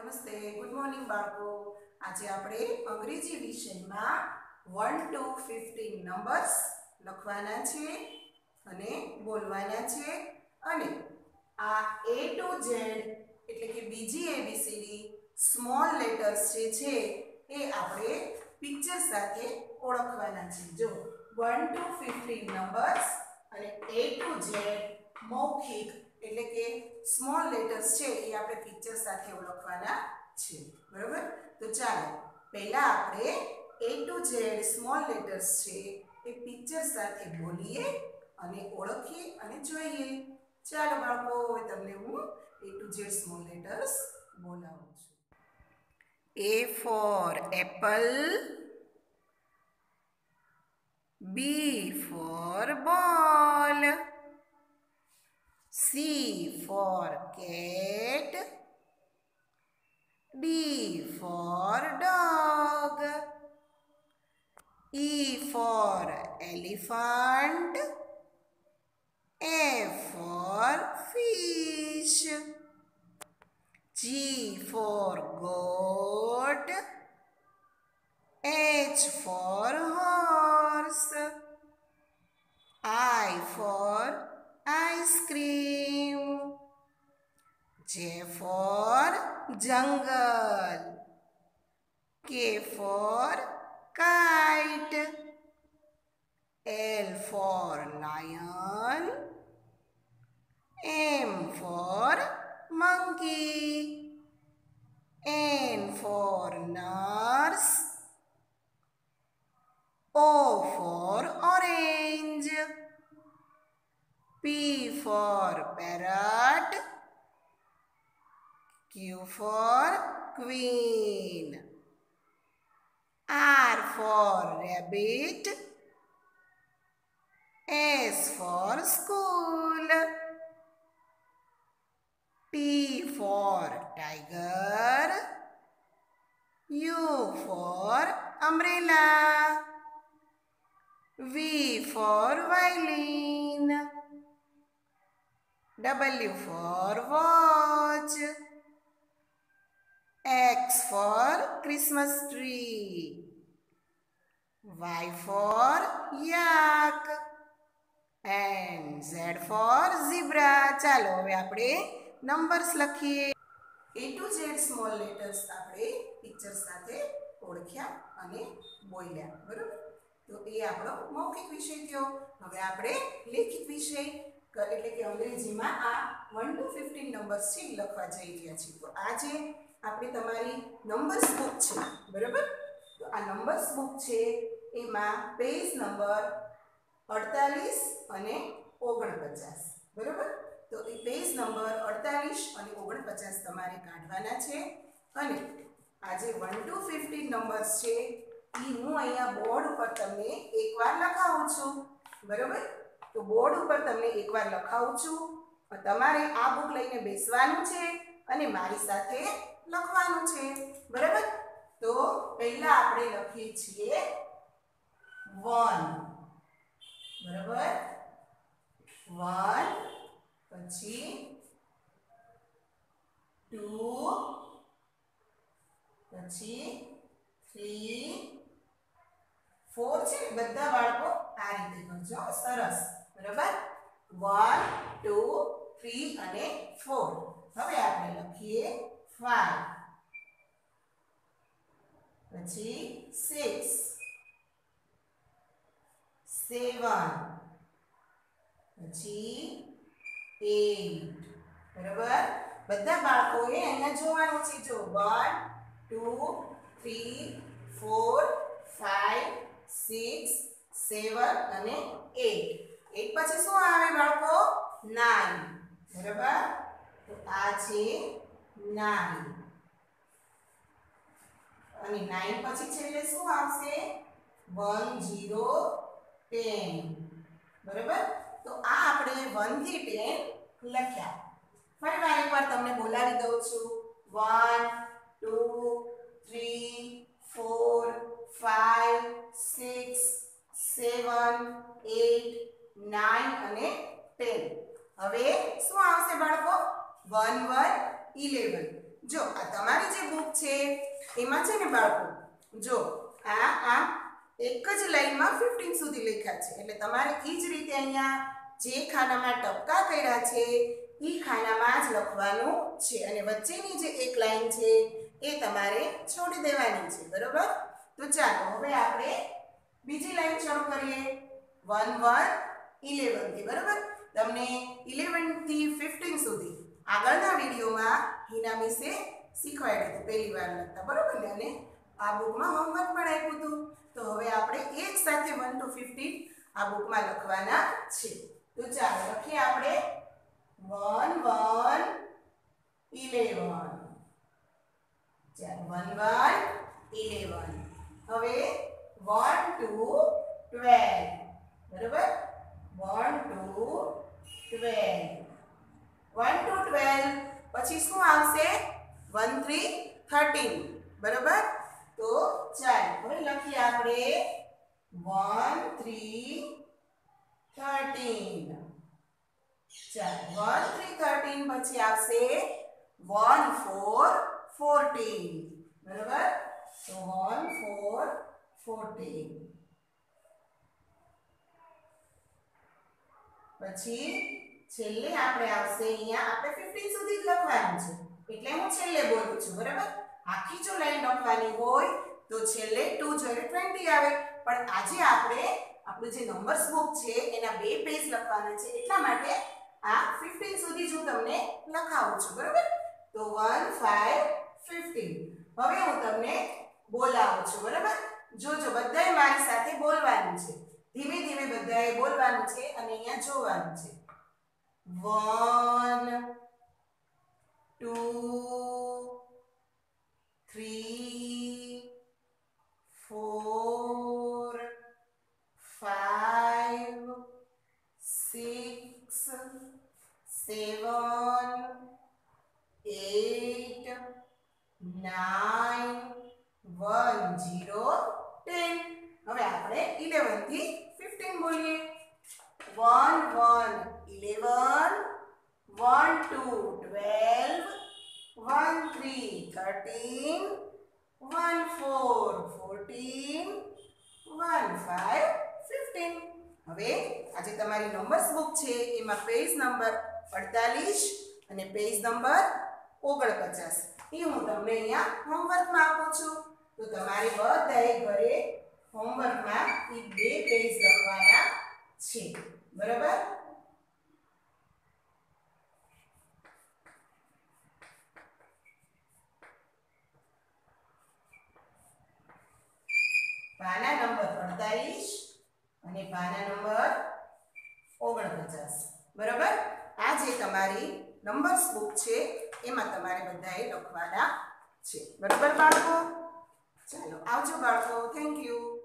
નમસ્તે, good morning બાળકો. આજે આપણે અંગ્રેજી વિષયમાં 1 to 15 નંબર્સ લખવાના છે અને બોલવાના છે. અને આ A to Z એટલે કે બીજી ABCD સ્મોલ લેટર્સ જે છે એ આપણે પિક્ચર સાથે ઓળખવાના છે. જો 1 to 15 નંબર્સ અને A to Z મૌખિક એટલે કે સ્મોલ લેટર્સ છે એ આપણે પિક્ચર સાથે ઓળખવાના છે. બરોબર? તો ચાલો પહેલા આપણે A to Z small letters છે એ પિક્ચર સાથે બોલીએ અને ઓળખીએ અને જોઈએ. ચાલો બાળકો, હવે તમને હું A to Z small letters બોલાવું છું. A for apple, B for ball, C for cat, D for dog, E for elephant, F for fish, G for goat, H for horse, I for ice cream, J for jungle, K for kite, L for lion, M for monkey, N for nurse, O for orange, P for parrot, Q for queen, R for rabbit, S for school, T for tiger, U for umbrella, V for violin, W for watch, X for Christmas tree, Y for yak, and Z for zebra. ચાલો હવે આપણે numbers લખીએ. A to Z small letters આપણે picture સાથે ઓળખ્યા અને બોલ્યા. બરોબર? તો એ આપણો મૌખિક વિષય થયો. હવે આપણે લેખિત વિષય એટલે કે અંગ્રેજીમાં આ 1 to 15 નંબર્સ છે લખવા જઈ રહ્યા છીએ. તો આ જે આપણી તમારી નંબર્સ બુક છે, બરાબર? તો આ નંબર્સ બુક છે એમાં પેજ નંબર 48 અને 49, બરાબર? તો એ પેજ નંબર 48 અને 49 તમારે કાઢવાના છે. અને આ જે 1 to 15 નંબર્સ છે એ હું અહીંયા બોર્ડ ઉપર તમને એકવાર લખાવું છું, બરાબર? તો બોર્ડ ઉપર તમને એકવાર લખાવું છું. તમારે આ બુક લઈને બેસવાનું છે અને મારી સાથે લખવાનું છે, બરાબર? તો પહેલા આપણે લખીએ છીએ 1, બરાબર? 1, પછી 2, પછી 3, 4 છે. બધા બાળકો આ રીતે કરજો, સરસ, બરાબર? 1, 2, 3 અને 4. હવે આપણે લખીએ 5, પછી 6, 7, પછી 8, બરાબર? બધા બાળકોએ અહીંયા જોવાનું છે. જો 1, 2, 3, 4, 5, 6, 7 અને 8. 8 પછી શું આવે બાળકો? 9, બરાબર? તો આ છે 9 અને 9 પછી છેલ્લે શું આવશે? 1, 0, 10, બરાબર? તો આ આપણે 1 થી 10 લખ્યા. ફરી એકવાર તમને બોલાવી દઉં છું. 1, 2, 3, 4, 5, 6, 7, 8, 9 અને 10. હવે શું આવશે બાળકો? 1, 1, 11. જો આ તમારી જે બુક છે એમાં છે ને બાળકો, જો આ એક જ લાઈનમાં 15 સુધી લખ્યા છે, એટલે તમારે એ જ રીતે અહીંયા જે ખાનામાં ટપકા કર્યા છે એ ખાનામાં જ લખવાનું છે, અને વચ્ચેની જે એક લાઈન છે એ તમારે છોડી દેવાની છે, બરોબર? તો ચાલો હવે આપણે બીજી લાઈન શરૂ કરીએ. 1 1 11 થી, બરોબર? તમને 11 થી 15 સુધી આગળના વિડીયોમાં હિના મિસે શીખવાડ્યું હતું પહેલી વાર લખતા, બરોબર ને? અને આ બુકમાં હોમવર્ક પણ આપ્યું હતું. તો હવે આપણે એક સાથે 1 to 15 આ બુકમાં લખવાના છે. તો ચાલો લખીએ આપણે 1 1 11. ચાલો 1 1 11. હવે 1 to 12, બરોબર? 1 to 12. 1 to 12 પછી શું આવશે? 1 3 13, બરોબર? તો ચાલો હવે લખીએ આપણે 1 3 13. ચાલો 1 3 13 પછી આવશે 1 4 14, બરોબર? તો 1 4 14. પછી છેલ્લે આપણે આવશે અહીંયા, આપણે 15 સુધી જ લખવાનું છે એટલે હું છેલ્લે બોલું છું, બરાબર? આખી જો લાઈન લખવાની હોય તો છેલ્લે 2 જોડે 20 આવે, પણ આજે આપણે આપણું જે નંબર્સ બુક છે એના 2 પેજ લખવાના છે, એટલા માટે આ 15 સુધી જ હું તમને લખાવું છું, બરાબર? તો 1 5 15. હવે હું તમને બોલાવું છું, બરાબર? જોજો બધાએ મારી સાથે બોલવાનું છે, ધીમે ધીમે બધાએ બોલવાનું છે અને અહીંયા જોવાનું છે. 1 2 3 4 5 6 7 8 9 1 0 10. હવે આપણે 11 થી 15 બોલીએ. 1 1 11, 1 2 12, 1 3 13, 1 4 14, 1 5 15. હવે આજે તમારી નંબર્સ બુક છે એમાં પેજ નંબર 48 અને પેજ નંબર 49 એ હું તમને અહીંયા હોમવર્કમાં આપું છું. તો તમારે બધાએ ઘરે હોમવર્કમાં એ 2 પેજ લખવાના છે, બરાબર? પાના નંબર 48 અને પાના નંબર 49, બરાબર? આ જે તમારી નંબર્સ બુક છે એમાં તમારે બધાએ લખવાના છે, બરાબર બાળકો? ચાલો આવજો બાળકો, થેન્ક યુ.